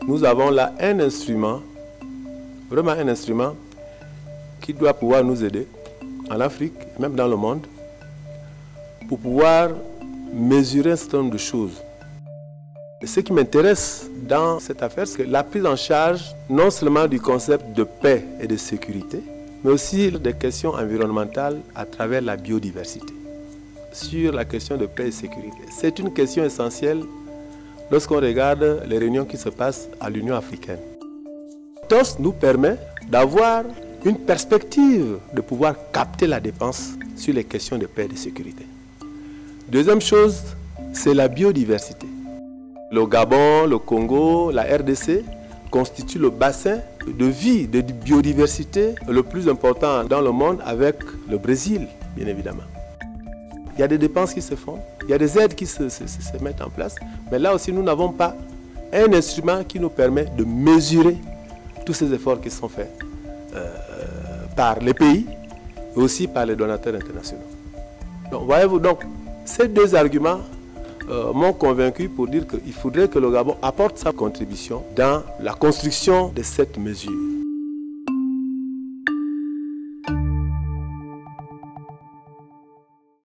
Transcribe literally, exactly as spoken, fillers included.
nous avons là un instrument, vraiment un instrument qui doit pouvoir nous aider en Afrique, même dans le monde, pour pouvoir mesurer un certain nombre de choses. Et ce qui m'intéresse dans cette affaire, c'est la prise en charge non seulement du concept de paix et de sécurité, mais aussi des questions environnementales à travers la biodiversité. Sur la question de paix et sécurité, c'est une question essentielle lorsqu'on regarde les réunions qui se passent à l'Union africaine. T O S S D nous permet d'avoir une perspective de pouvoir capter la dépense sur les questions de paix et de sécurité. Deuxième chose, c'est la biodiversité. Le Gabon, le Congo, la R D C constituent le bassin de vie, de biodiversité le plus important dans le monde, avec le Brésil, bien évidemment. Il y a des dépenses qui se font, il y a des aides qui se, se, se mettent en place, mais là aussi nous n'avons pas un instrument qui nous permet de mesurer tous ces efforts qui sont faits euh, par les pays et aussi par les donateurs internationaux. Donc, voyez-vous, donc, ces deux arguments euh, m'ont convaincu pour dire qu'il faudrait que le Gabon apporte sa contribution dans la construction de cette mesure.